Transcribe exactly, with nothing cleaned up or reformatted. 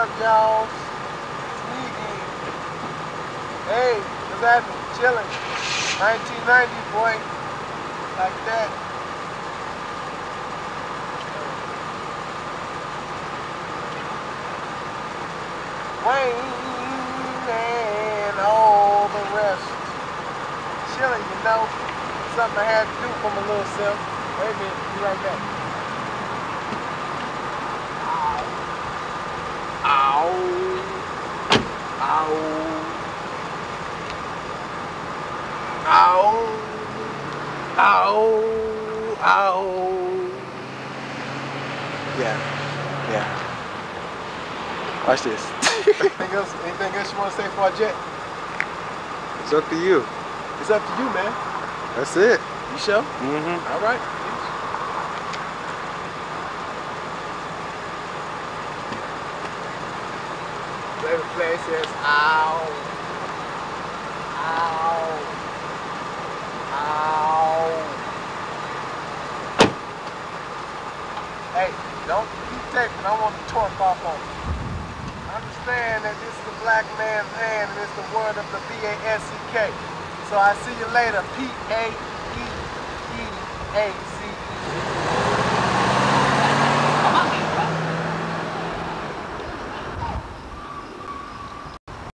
up, y'all? Sneaky. Hey, what's happening? Chilling. nineteen ninety, boy. Like that. Wayne and all the rest. Chilling, you know. Something I had to do for my little self. Wait a minute, be right back. Ow. Ow. Ow. Ow. Ow. Yeah. Yeah. Watch this. anything else? Anything else you want to say for our jet? It's up to you. It's up to you, man. That's it. You sure? Mm-hmm. All right. Flavor Flav says, ow. Ow. Ow. Hey, don't keep taping. I want the torque off on you. Understand that this is a black man's hand and it's the word of the B A S C K. So I see you later. P A E E A C